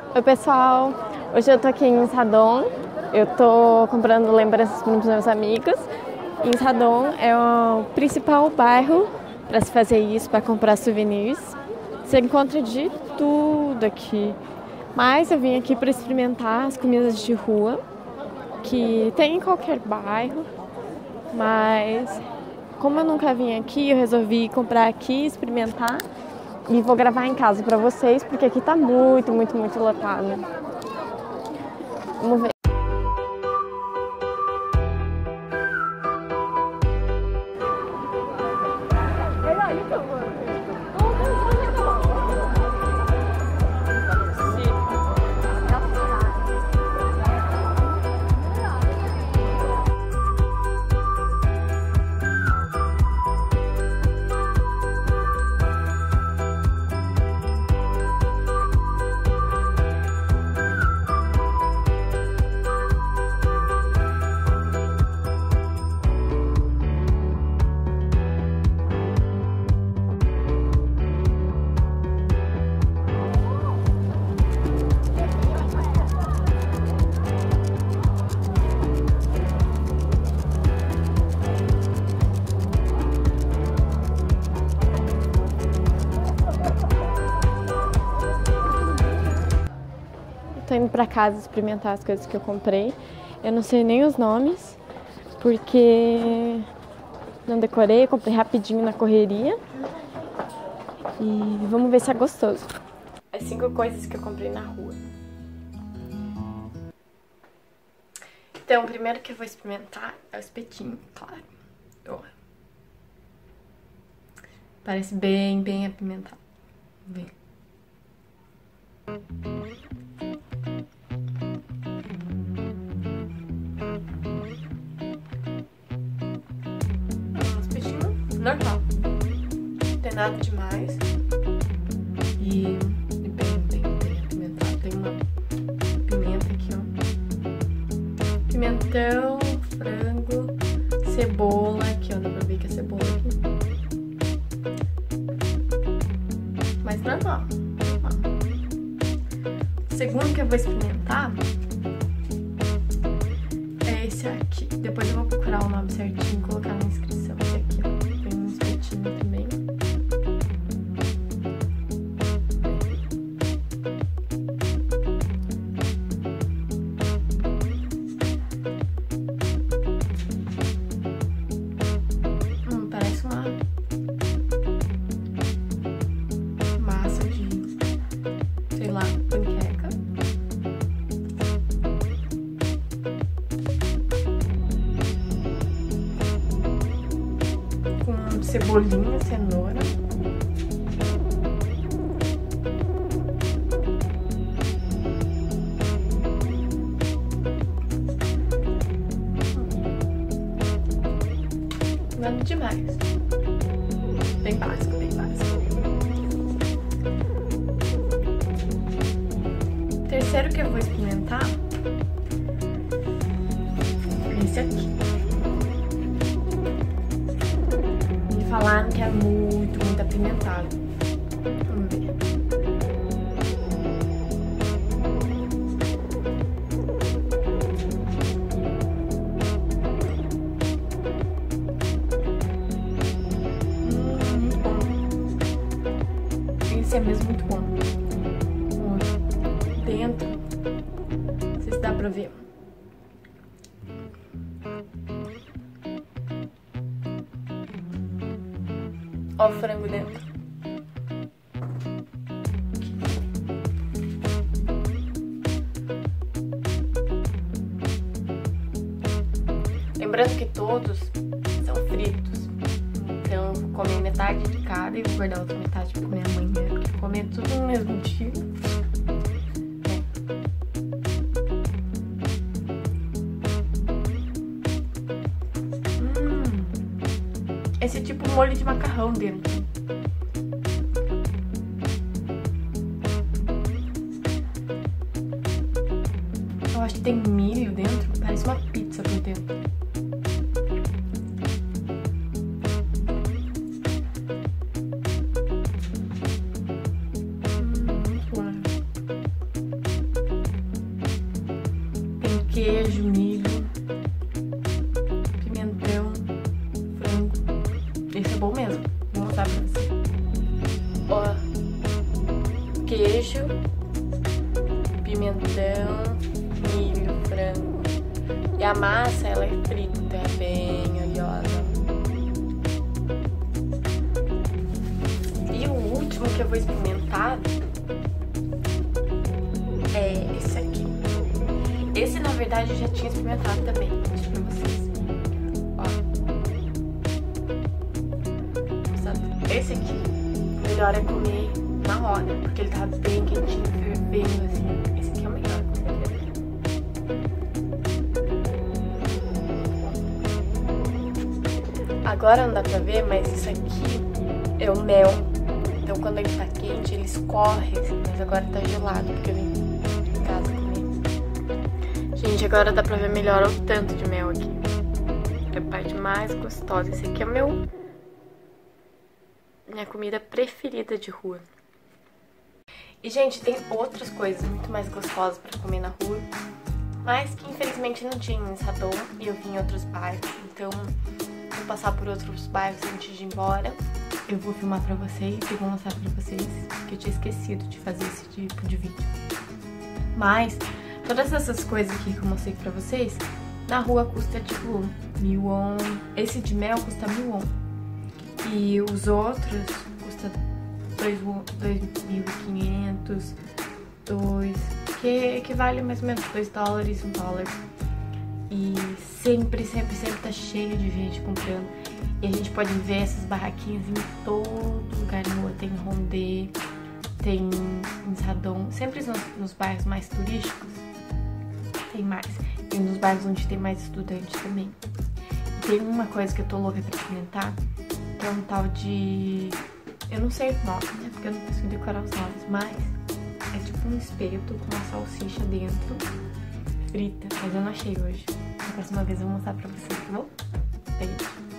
Oi pessoal, hoje eu tô aqui em Sadon, eu tô comprando lembranças para os meus amigos. Em Sadon é o principal bairro para se fazer isso, para comprar souvenirs. Você encontra de tudo aqui, mas eu vim aqui para experimentar as comidas de rua, que tem em qualquer bairro, mas como eu nunca vim aqui, eu resolvi comprar aqui, experimentar. E vou gravar em casa pra vocês, porque aqui tá muito lotado. Vamos ver. Tô indo pra casa experimentar as coisas que eu comprei. Eu não sei nem os nomes, porque não decorei, comprei rapidinho na correria. E vamos ver se é gostoso. As 5 coisas que eu comprei na rua. Então, o primeiro que eu vou experimentar é o espetinho, claro. Oh. Parece bem apimentado. Vamos ver. Normal, não tem nada demais e bem apimentado. Tem uma pimenta aqui, ó, pimentão, frango, cebola, aqui ó, dá pra ver que é cebola aqui, mas normal. O segundo que eu vou experimentar é esse aqui. Depois eu vou procurar o nome certinho e colocar na inscrição. Esse aqui, ó. Também. Parece uma massa de, sei lá, panqueca. Cebolinha, cenoura. Nada demais. Bem básico, bem básico. O terceiro que eu vou experimentar é esse aqui. Falaram que é muito apimentado. Vamos ver. Muito bom. Esse é mesmo muito bom. Dentro, não sei se dá pra ver. Ó o frango dentro. Lembrando que todos são fritos. Então eu vou comer metade de cada e vou guardar a outra metade pra comer amanhã, porque comer tudo no mesmo dia. Esse é tipo molho de macarrão dentro. Eu acho que tem milho dentro, parece uma pizza por dentro. Muito bom. queijo, milho, pimentão, frango. Esse é bom mesmo, vou mostrar pra vocês. Ó, queijo, pimentão, milho, frango. E a massa, ela é frita, é bem oleosa. E o último que eu vou experimentar é esse aqui. Esse, na verdade, eu já tinha experimentado também. Vou mostrar pra vocês. Ó. Esse aqui, o melhor é comer na roda, porque ele tá bem quentinho, fervendo, assim. Esse aqui é o melhor, com certeza. Agora não dá pra ver, mas isso aqui é o mel. Então quando ele tá quente, ele escorre, assim, mas agora tá gelado, porque eu vim em casa comer. Gente, agora dá pra ver melhor o tanto de mel aqui. É a parte mais gostosa. Esse aqui é minha comida preferida de rua. E, gente, tem outras coisas muito mais gostosas pra comer na rua, mas que infelizmente não tinha em Sadom e eu vim em outros bairros. Então, vou passar por outros bairros antes de ir embora. Eu vou filmar pra vocês e vou mostrar pra vocês, que eu tinha esquecido de fazer esse tipo de vídeo. Mas todas essas coisas aqui que eu mostrei pra vocês, na rua custa tipo 1000 won. Esse de mel custa 1000 won. E os outros custa 2.500, que equivale mais ou menos $2, $1. E sempre tá cheio de gente comprando. E a gente pode ver essas barraquinhas em todo lugar na rua. Tem Hongdae, tem em Sadom, sempre nos bairros mais turísticos tem mais. E nos bairros onde tem mais estudantes também. E tem uma coisa que eu tô louca pra experimentar, que é um tal de... eu não sei o nome, né? Porque eu não consigo decorar os nomes, mas é tipo um espeto com uma salsicha dentro, frita, mas eu não achei hoje. Na próxima vez eu vou mostrar pra vocês, tá bom? Beijo!